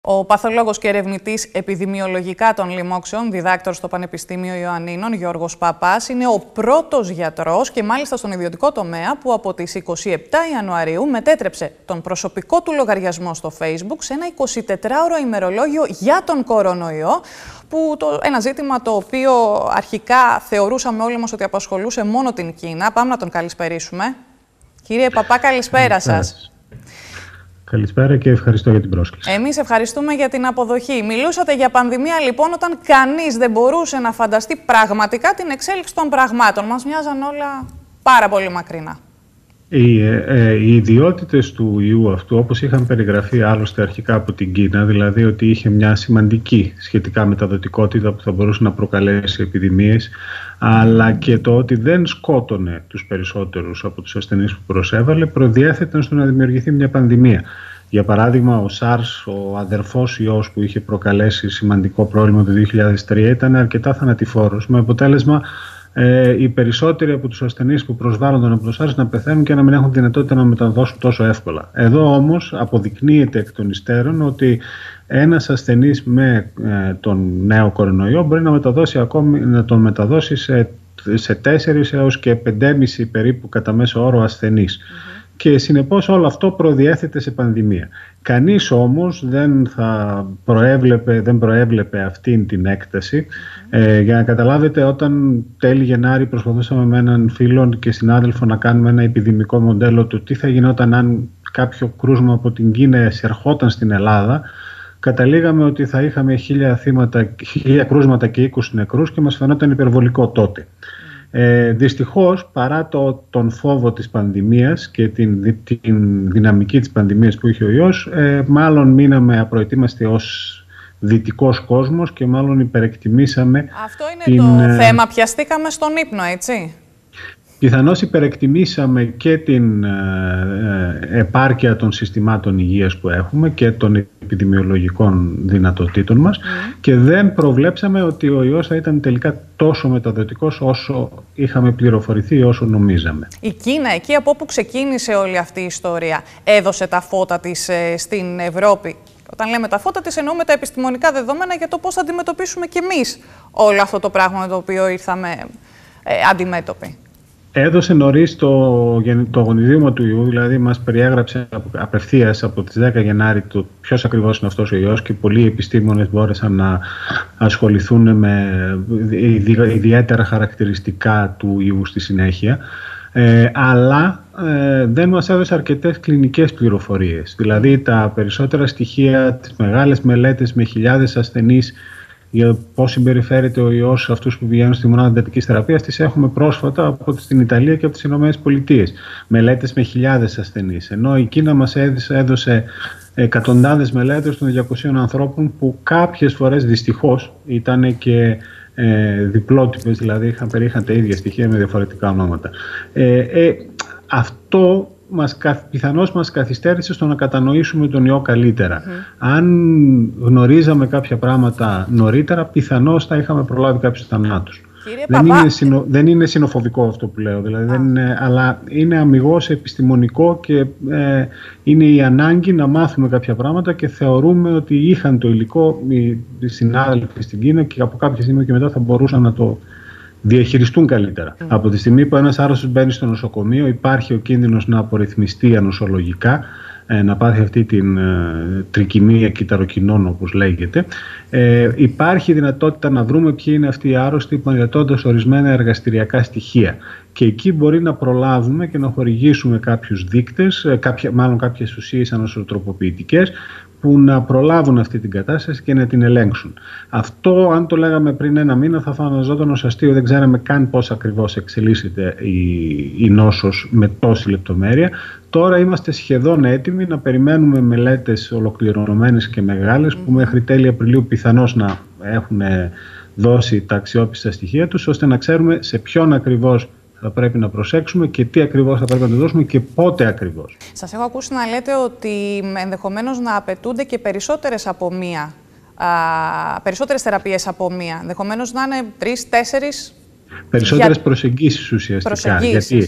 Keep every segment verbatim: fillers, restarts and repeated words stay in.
Ο παθολόγος και ερευνητής επιδημιολογικά των λοιμόξεων, διδάκτορ στο Πανεπιστήμιο Ιωαννίνων, Γιώργος Παπάς, είναι ο πρώτος γιατρός και μάλιστα στον ιδιωτικό τομέα που από τις είκοσι επτά Ιανουαρίου μετέτρεψε τον προσωπικό του λογαριασμό στο Facebook σε ένα εικοσιτετράωρο ημερολόγιο για τον κορονοϊό, που το, ένα ζήτημα το οποίο αρχικά θεωρούσαμε όλοι μας ότι απασχολούσε μόνο την Κίνα. Πάμε να τον καλησπερίσουμε. Κύριε Παπά, καλησπέρα σας. Καλησπέρα και ευχαριστώ για την πρόσκληση. Εμείς ευχαριστούμε για την αποδοχή. Μιλούσατε για πανδημία λοιπόν όταν κανείς δεν μπορούσε να φανταστεί πραγματικά την εξέλιξη των πραγμάτων. Μας μοιάζαν όλα πάρα πολύ μακρινά. Οι, ε, οι ιδιότητες του ιού αυτού, όπως είχαν περιγραφεί άλλωστε αρχικά από την Κίνα, δηλαδή ότι είχε μια σημαντική σχετικά μεταδοτικότητα που θα μπορούσε να προκαλέσει επιδημίες, αλλά και το ότι δεν σκότωνε τους περισσότερους από τους ασθενείς που προσέβαλε, προδιέθεταν στο να δημιουργηθεί μια πανδημία. Για παράδειγμα, ο SARS, ο αδερφός ιός που είχε προκαλέσει σημαντικό πρόβλημα το δύο χιλιάδες τρία, ήταν αρκετά θανατηφόρος, με αποτέλεσμα Ε, οι περισσότεροι από τους ασθενείς που προσβάλλονταν από το SARS να πεθαίνουν και να μην έχουν δυνατότητα να μεταδώσουν τόσο εύκολα. Εδώ όμως αποδεικνύεται εκ των υστέρων ότι ένας ασθενής με ε, τον νέο κορονοϊό μπορεί να, μεταδώσει ακόμη, να τον μεταδώσει σε, σε τέσσερις έως και πεντέμισι περίπου κατά μέσο όρο ασθενείς. Mm-hmm. Και συνεπώς όλο αυτό προδιέθεται σε πανδημία. Κανείς όμως δεν, θα προέβλεπε, δεν προέβλεπε αυτήν την έκταση. Mm-hmm. Ε, για να καταλάβετε, όταν τέλη Γενάρη προσπαθούσαμε με έναν φίλο και συνάδελφο να κάνουμε ένα επιδημικό μοντέλο του τι θα γινόταν αν κάποιο κρούσμα από την Κίνα εισερχόταν στην Ελλάδα, καταλήγαμε ότι θα είχαμε χίλια, θύματα, χίλια κρούσματα και είκοσι νεκρούς και μας φαινόταν υπερβολικό τότε. Ε, δυστυχώς, παρά το, τον φόβο της πανδημίας και την, την δυναμική της πανδημίας που είχε ο ιός, ε, μάλλον μείναμε απροετοίμαστοι ως δυτικός κόσμος και μάλλον υπερεκτιμήσαμε. Αυτό είναι την, το θέμα, πιαστήκαμε στον ύπνο, έτσι. Πιθανώς υπερεκτιμήσαμε και την ε, ε, επάρκεια των συστημάτων υγείας που έχουμε και των επιδημιολογικών δυνατοτήτων μας mm. και δεν προβλέψαμε ότι ο ιός θα ήταν τελικά τόσο μεταδοτικός όσο είχαμε πληροφορηθεί, όσο νομίζαμε. Η Κίνα, εκεί από όπου ξεκίνησε όλη αυτή η ιστορία, έδωσε τα φώτα της ε, στην Ευρώπη. Όταν λέμε τα φώτα της, εννοούμε τα επιστημονικά δεδομένα για το πώς θα αντιμετωπίσουμε κι εμείς όλο αυτό το πράγμα με το οποίο ήρθαμε ε, αντιμέτωποι. Έδωσε νωρίς το, το γονιδίωμα του ιού, δηλαδή μας περιέγραψε απευθείας από τις δέκα Γενάρη το ποιος ακριβώς είναι αυτός ο ιός και πολλοί επιστήμονες μπόρεσαν να ασχοληθούν με ιδιαίτερα χαρακτηριστικά του ιού στη συνέχεια. Ε, αλλά ε, δεν μας έδωσε αρκετές κλινικές πληροφορίες. Δηλαδή τα περισσότερα στοιχεία, τις μεγάλες μελέτες με χιλιάδες ασθενείς για πώς συμπεριφέρεται ο ιός σε αυτούς που πηγαίνουν στη μονάδα εντατικής θεραπείας, τις έχουμε πρόσφατα από την Ιταλία και από τις Ηνωμένες Πολιτείες. Μελέτες με χιλιάδες ασθενείς. Ενώ η Κίνα μας έδωσε εκατοντάδες μελέτες των διακοσίων ανθρώπων που κάποιες φορές δυστυχώς ήταν και ε, διπλότυπες, δηλαδή είχαν, περιείχαν τα ίδια στοιχεία με διαφορετικά ονόματα. Ε, ε, αυτό μας, πιθανώς μας καθυστέρησε στο να κατανοήσουμε τον ιό καλύτερα. Mm. Αν γνωρίζαμε κάποια πράγματα νωρίτερα, πιθανώς θα είχαμε προλάβει κάποιους θανάτους. Δεν είναι, συνο, δεν είναι συνοφοβικό αυτό που λέω, δηλαδή δεν είναι, αλλά είναι αμιγώς επιστημονικό και ε, είναι η ανάγκη να μάθουμε κάποια πράγματα και θεωρούμε ότι είχαν το υλικό οι, οι συνάδελφοι στην Κίνα και από κάποια στιγμή και μετά θα μπορούσαν να το διαχειριστούν καλύτερα. Mm. Από τη στιγμή που ένας άρρωστος μπαίνει στο νοσοκομείο, υπάρχει ο κίνδυνος να απορριθμιστεί ανοσολογικά, ε, να πάθει αυτή την ε, τρικυμία κυταροκινών όπως λέγεται. Ε, υπάρχει δυνατότητα να βρούμε ποιοι είναι αυτοί οι άρρωστοι μελετώντας ορισμένα εργαστηριακά στοιχεία. Και εκεί μπορεί να προλάβουμε και να χορηγήσουμε κάποιους δείκτες, ε, κάποια, μάλλον κάποιες ουσίες ανοσοτροποποιητικές, που να προλάβουν αυτή την κατάσταση και να την ελέγξουν. Αυτό, αν το λέγαμε πριν ένα μήνα, θα φαναζόταν ως αστείο. Δεν ξέραμε καν πώς ακριβώς εξελίσσεται η, η νόσος με τόση λεπτομέρεια. Τώρα είμαστε σχεδόν έτοιμοι να περιμένουμε μελέτες ολοκληρωμένες και μεγάλες που μέχρι τέλη Απριλίου πιθανώς να έχουν δώσει τα αξιόπιστα στοιχεία τους, ώστε να ξέρουμε σε ποιον ακριβώς θα πρέπει να προσέξουμε και τι ακριβώς θα πρέπει να το δώσουμε και πότε ακριβώς. Σας έχω ακούσει να λέτε ότι ενδεχομένως να απαιτούνται και περισσότερες από μία, α, περισσότερες θεραπείες από μία. Ενδεχομένως να είναι τρεις, τέσσερις. Περισσότερες για... προσεγγίσεις ουσιαστικά. Προσεγγίσεις. Γιατί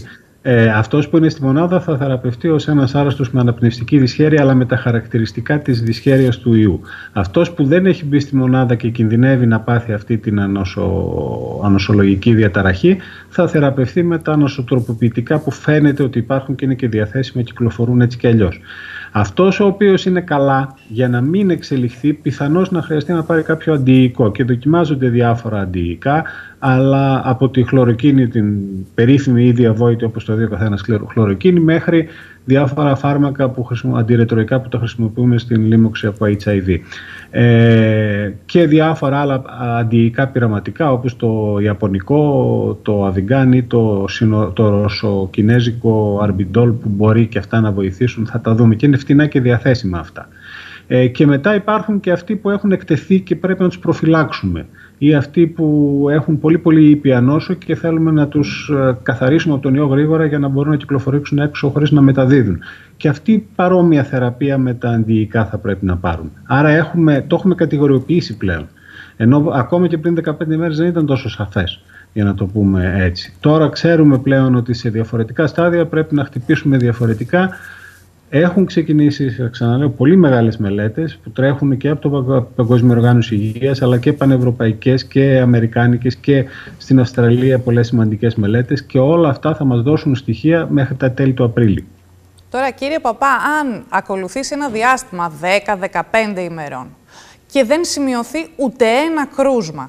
Ε, αυτός που είναι στη μονάδα θα θεραπευτεί ως ένας άρρωστος με αναπνευστική δυσχέρεια, αλλά με τα χαρακτηριστικά της δυσχέρειας του ιού. Αυτός που δεν έχει μπει στη μονάδα και κινδυνεύει να πάθει αυτή την ανοσο... ανοσολογική διαταραχή, θα θεραπευτεί με τα νοσοτροποποιητικά που φαίνεται ότι υπάρχουν και είναι και διαθέσιμα, κυκλοφορούν έτσι και αλλιώς. Αυτός ο οποίος είναι καλά, για να μην εξελιχθεί, πιθανώς να χρειαστεί να πάρει κάποιο αντιϊκό, και δοκιμάζονται διάφορα αντιϊκά, αλλά από τη χλωροκίνη, την περίφημη ή διαβόητη, όπως το δει ο καθένας χλωροκίνη, μέχρι διάφορα φάρμακα που αντιρετροϊκά που τα χρησιμοποιούμε στην λίμωξη από έιτς άι βι. Ε, και διάφορα άλλα αντιϊκά πειραματικά, όπως το ιαπωνικό, το αβιγκάνι, το, το ρωσοκινέζικο αρμπιντόλ, που μπορεί και αυτά να βοηθήσουν, θα τα δούμε, και είναι φτηνά και διαθέσιμα αυτά. Ε, και μετά υπάρχουν και αυτοί που έχουν εκτεθεί και πρέπει να τους προφυλάξουμε, ή αυτοί που έχουν πολύ πολύ ήπια νόσο και θέλουμε να τους καθαρίσουμε από τον ιό γρήγορα για να μπορούν να κυκλοφορήσουν έξω χωρίς να μεταδίδουν. Και αυτή παρόμοια θεραπεία με τα αντιϊκά θα πρέπει να πάρουν. Άρα έχουμε, το έχουμε κατηγοριοποιήσει πλέον. Ενώ ακόμα και πριν δεκαπέντε μέρες δεν ήταν τόσο σαφές, για να το πούμε έτσι. Τώρα ξέρουμε πλέον ότι σε διαφορετικά στάδια πρέπει να χτυπήσουμε διαφορετικά. Έχουν ξεκινήσει, ξαναλέω, πολύ μεγάλες μελέτες που τρέχουν και από το Παγκόσμιο Οργάνωση Υγείας, αλλά και πανευρωπαϊκές και αμερικάνικες, και στην Αυστραλία πολλές σημαντικές μελέτες, και όλα αυτά θα μας δώσουν στοιχεία μέχρι τα τέλη του Απρίλη. Τώρα, κύριε Παπά, αν ακολουθήσει ένα διάστημα δέκα με δεκαπέντε ημερών και δεν σημειωθεί ούτε ένα κρούσμα,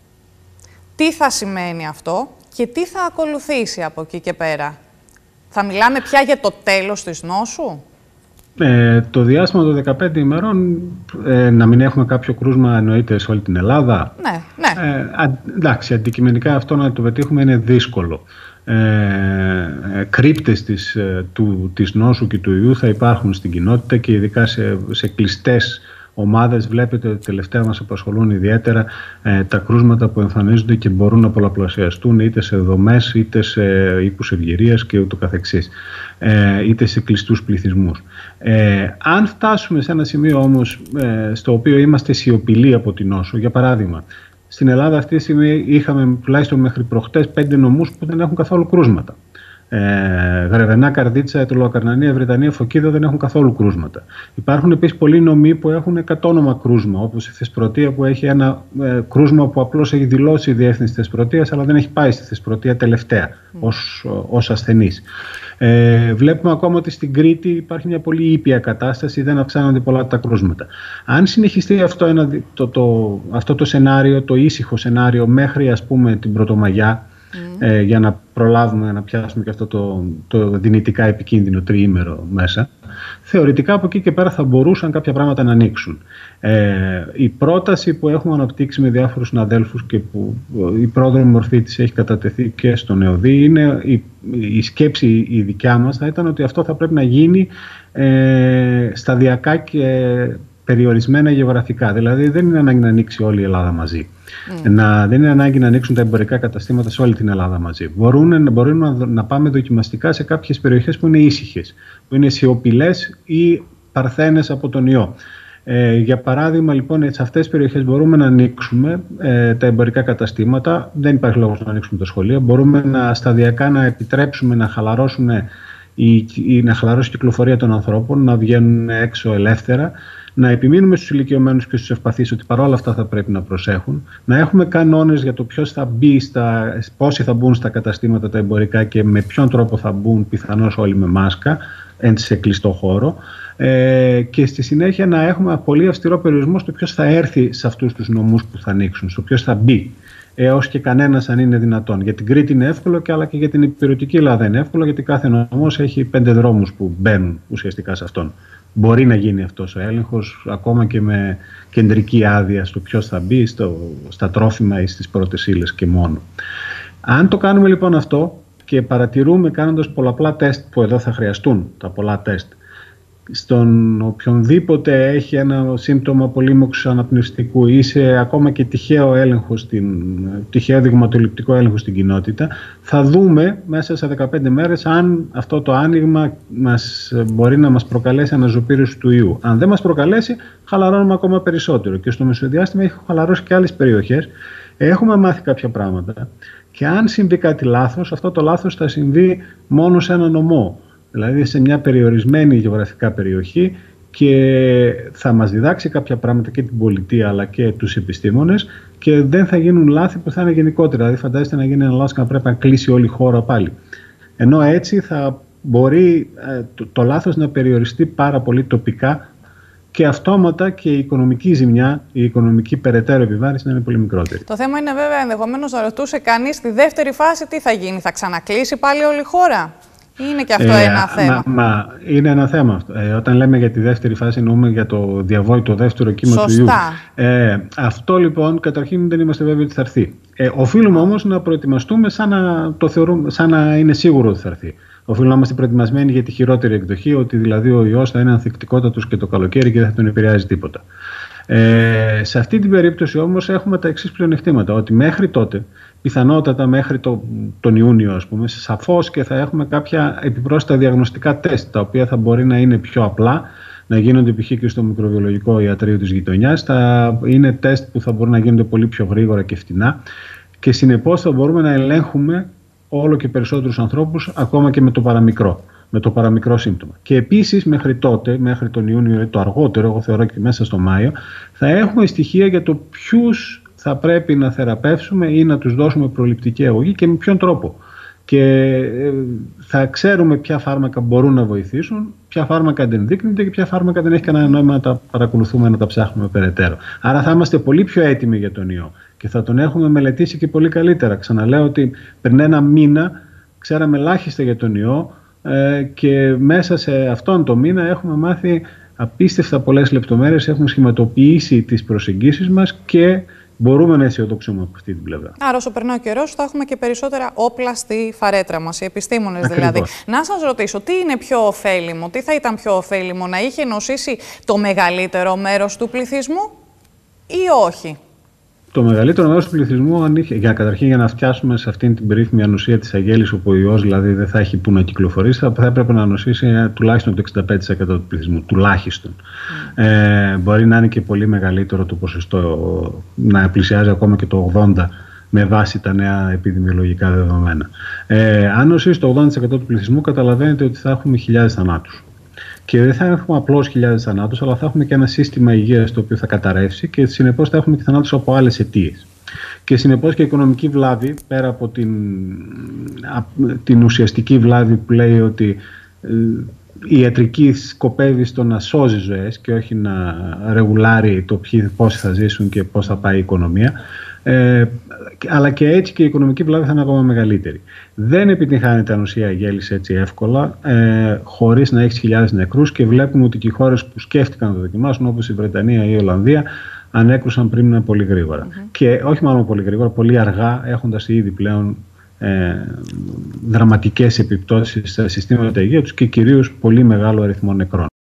τι θα σημαίνει αυτό και τι θα ακολουθήσει από εκεί και πέρα? Θα μιλάμε πια για το τέλος της νόσου? Ε, το διάστημα των δεκαπέντε ημερών, ε, να μην έχουμε κάποιο κρούσμα, εννοείται, σε όλη την Ελλάδα. Ναι, ναι. Ε, α, εντάξει, αντικειμενικά αυτό να το πετύχουμε είναι δύσκολο. Ε, ε, κρύπτες της, ε, του, της νόσου και του ιού θα υπάρχουν στην κοινότητα, και ειδικά σε, σε κλειστές ομάδες. Βλέπετε ότι τελευταία μας απασχολούν ιδιαίτερα ε, τα κρούσματα που εμφανίζονται και μπορούν να πολλαπλασιαστούν είτε σε δομές, είτε σε οίκους ευγυρίας και ούτω καθεξής, ε, είτε σε κλειστούς πληθυσμούς. Ε, αν φτάσουμε σε ένα σημείο όμως ε, στο οποίο είμαστε σιωπηλοί από την νόσο, για παράδειγμα, στην Ελλάδα αυτή τη στιγμή είχαμε τουλάχιστον μέχρι προχτές πέντε νομούς που δεν έχουν καθόλου κρούσματα. Ε, Γρεβενά, Καρδίτσα, Αιτωλοακαρνανία, Βρετανία, Φωκίδα δεν έχουν καθόλου κρούσματα. Υπάρχουν επίσης πολλοί νομοί που έχουν εκατόνομα κρούσμα, όπως η Θεσπρωτεία, που έχει ένα ε, κρούσμα που απλώς έχει δηλώσει η διεύθυνση της Θεσπρωτείας, αλλά δεν έχει πάει στη Θεσπρωτεία τελευταία mm. ως, ως ασθενής. Ε, βλέπουμε ακόμα ότι στην Κρήτη υπάρχει μια πολύ ήπια κατάσταση, δεν αυξάνονται πολλά τα κρούσματα. Αν συνεχιστεί αυτό, ένα, το, το, αυτό το σενάριο, το ήσυχο σενάριο, μέχρι ας πούμε την Πρωτομαγιά, Mm. Ε, για να προλάβουμε να πιάσουμε και αυτό το, το δυνητικά επικίνδυνο τριήμερο μέσα, θεωρητικά από εκεί και πέρα θα μπορούσαν κάποια πράγματα να ανοίξουν. Ε, η πρόταση που έχουμε αναπτύξει με διάφορους συναδέλφους και που η πρόδρομη μορφή της έχει κατατεθεί και στον ΕΟΔΗ, είναι η, η σκέψη η δικιά μας θα ήταν ότι αυτό θα πρέπει να γίνει ε, σταδιακά και περιορισμένα γεωγραφικά. Δηλαδή δεν είναι ανάγκη να ανοίξει όλη η Ελλάδα μαζί. Mm. Να, δεν είναι ανάγκη να ανοίξουν τα εμπορικά καταστήματα σε όλη την Ελλάδα μαζί. Μπορούν, μπορούμε να, να πάμε δοκιμαστικά σε κάποιες περιοχές που είναι ήσυχες, που είναι σιωπηλές ή παρθένες από τον ιό. Ε, για παράδειγμα, λοιπόν, σε αυτές τις περιοχές μπορούμε να ανοίξουμε ε, τα εμπορικά καταστήματα. Δεν υπάρχει λόγος να ανοίξουμε τα σχολεία. Μπορούμε να, σταδιακά να επιτρέψουμε να χαλαρώσουν η, η, να χαλαρώσει η κυκλοφορία των ανθρώπων, να βγαίνουν έξω ελεύθερα. Να επιμείνουμε στους ηλικιωμένους και στους ευπαθείς ότι παρόλα αυτά θα πρέπει να προσέχουν. Να έχουμε κανόνες για το ποιος θα μπει, στα, πόσοι θα μπουν στα καταστήματα τα εμπορικά και με ποιον τρόπο θα μπουν, πιθανώς όλοι με μάσκα, σε κλειστό χώρο. Ε, και στη συνέχεια να έχουμε πολύ αυστηρό περιορισμό στο ποιος θα έρθει σε αυτούς τους νομούς που θα ανοίξουν, στο ποιος θα μπει. Έως και κανένας, αν είναι δυνατόν. Για την Κρήτη είναι εύκολο, και αλλά και για την υπηρετική Ελλάδα είναι εύκολο, γιατί κάθε νομός έχει πέντε δρόμους που μπαίνουν ουσιαστικά σε αυτόν. Μπορεί να γίνει αυτός ο έλεγχος ακόμα και με κεντρική άδεια στο ποιος θα μπει, στο, στα τρόφιμα ή στις πρώτες ύλες και μόνο. Αν το κάνουμε λοιπόν αυτό και παρατηρούμε κάνοντας πολλαπλά τεστ, που εδώ θα χρειαστούν τα πολλά τεστ, στον οποιονδήποτε έχει ένα σύμπτωμα απολύμωξης αναπνευστικού ή σε ακόμα και τυχαίο έλεγχο, στην, τυχαίο δειγματοληπτικό έλεγχο στην κοινότητα, θα δούμε μέσα σε δεκαπέντε μέρες αν αυτό το άνοιγμα μας, μπορεί να μας προκαλέσει αναζωπήρωση του ιού. Αν δεν μας προκαλέσει, χαλαρώνουμε ακόμα περισσότερο. Και στο μεσοδιάστημα έχει χαλαρώσει και άλλες περιοχές. Έχουμε μάθει κάποια πράγματα. Και αν συμβεί κάτι λάθος, αυτό το λάθος θα συμβεί μόνο σε ένα νομό, δηλαδή σε μια περιορισμένη γεωγραφικά περιοχή, και θα μας διδάξει κάποια πράγματα και την πολιτεία αλλά και τους επιστήμονες, και δεν θα γίνουν λάθη που θα είναι γενικότερα. Δηλαδή φαντάζεστε να γίνει ένα λάθος και να πρέπει να κλείσει όλη η χώρα πάλι. Ενώ έτσι θα μπορεί ε, το, το λάθος να περιοριστεί πάρα πολύ τοπικά, και αυτόματα και η οικονομική ζημιά, η οικονομική περαιτέρω επιβάρυνση να είναι πολύ μικρότερη. Το θέμα είναι βέβαια, ενδεχομένως να ρωτούσε κανείς στη δεύτερη φάση τι θα γίνει, θα ξανακλείσει πάλι όλη η χώρα? Είναι και αυτό ε, ένα θέμα. Μα, μα, είναι ένα θέμα αυτό. Ε, όταν λέμε για τη δεύτερη φάση, εννοούμε για το διαβόητο δεύτερο κύμα του ιού. Ε, αυτό λοιπόν, καταρχήν δεν είμαστε βέβαιοι ότι θα έρθει. Ε, οφείλουμε όμως να προετοιμαστούμε σαν να, το θεωρούμε, σαν να είναι σίγουρο ότι θα έρθει. Οφείλουμε να είμαστε προετοιμασμένοι για τη χειρότερη εκδοχή, ότι δηλαδή ο ιός θα είναι ανθεκτικότατος και το καλοκαίρι και δεν θα τον επηρεάζει τίποτα. Ε, σε αυτή την περίπτωση όμως έχουμε τα εξής πλεονεκτήματα, ότι μέχρι τότε, πιθανότατα μέχρι το, τον Ιούνιο ας πούμε, σαφώς και θα έχουμε κάποια επιπρόσθετα διαγνωστικά τεστ, τα οποία θα μπορεί να είναι πιο απλά, να γίνονται π.χ. και στο μικροβιολογικό ιατρείο της γειτονιάς, θα είναι τεστ που θα μπορούν να γίνονται πολύ πιο γρήγορα και φτηνά, και συνεπώς θα μπορούμε να ελέγχουμε όλο και περισσότερους ανθρώπους, ακόμα και με το παραμικρό. με το παραμικρό σύμπτωμα. Και επίσης μέχρι τότε, μέχρι τον Ιούνιο ή το αργότερο, εγώ θεωρώ και μέσα στο Μάιο, θα έχουμε στοιχεία για το ποιους θα πρέπει να θεραπεύσουμε ή να τους δώσουμε προληπτική αγωγή και με ποιον τρόπο. Και θα ξέρουμε ποια φάρμακα μπορούν να βοηθήσουν, ποια φάρμακα δεν δείκνυνται και ποια φάρμακα δεν έχει κανένα νόημα να τα παρακολουθούμε, να τα ψάχνουμε περαιτέρω. Άρα θα είμαστε πολύ πιο έτοιμοι για τον ιό και θα τον έχουμε μελετήσει και πολύ καλύτερα. Ξαναλέω ότι πριν ένα μήνα ξέραμε ελάχιστα για τον ιό, και μέσα σε αυτόν τον μήνα έχουμε μάθει απίστευτα πολλές λεπτομέρειες, έχουμε σχηματοποιήσει τις προσεγγίσεις μας και μπορούμε να αισιοδοξούμε από αυτή την πλευρά. Άρα, όσο περνάει ο καιρός, θα έχουμε και περισσότερα όπλα στη φαρέτρα μας, οι επιστήμονες Ακριβώς. δηλαδή. Να σας ρωτήσω, τι είναι πιο ωφέλιμο, τι θα ήταν πιο ωφέλιμο, να είχε νοσήσει το μεγαλύτερο μέρος του πληθυσμού ή όχι? Το μεγαλύτερο μέρος του πληθυσμού, αν είχε, για, καταρχήν για να φτιάσουμε σε αυτήν την περίφημη ανοσία της αγέλης, όπου ο ιός δηλαδή δεν θα έχει που να κυκλοφορήσει, θα, θα έπρεπε να νοσήσει τουλάχιστον το εξήντα πέντε τοις εκατό του πληθυσμού. Τουλάχιστον. Mm. Ε, μπορεί να είναι και πολύ μεγαλύτερο το ποσοστό, να πλησιάζει ακόμα και το ογδόντα τοις εκατό με βάση τα νέα επιδημιολογικά δεδομένα. Ε, αν νοσήσει το ογδόντα τοις εκατό του πληθυσμού, καταλαβαίνετε ότι θα έχουμε χιλιάδες θανάτους. Και δεν θα έχουμε απλώς χιλιάδες θανάτους, αλλά θα έχουμε και ένα σύστημα υγείας το οποίο θα καταρρεύσει και συνεπώς θα έχουμε και θανάτους από άλλες αιτίες. Και συνεπώς και η οικονομική βλάβη, πέρα από την, την ουσιαστική βλάβη που λέει ότι η ιατρική σκοπεύει στο να σώζει ζωές και όχι να ρεγουλάρει το ποιοι, πόσοι θα ζήσουν και πώς θα πάει η οικονομία, ε, αλλά και έτσι και η οικονομική βλάβη θα είναι ακόμα μεγαλύτερη. Δεν επιτυγχάνεται ανοσία αγέλης έτσι εύκολα, ε, χωρίς να έχει χιλιάδες νεκρούς, και βλέπουμε ότι και οι χώρες που σκέφτηκαν να το δοκιμάσουν, όπως η Βρετανία ή η Ολλανδία, ανέκρουσαν πριν πολύ γρήγορα. Mm-hmm. Και όχι μόνο πολύ γρήγορα, πολύ αργά, έχοντας ήδη πλέον ε, δραματικές επιπτώσεις στα συστήματα υγείας τους και κυρίως πολύ μεγάλο αριθμό νεκρών.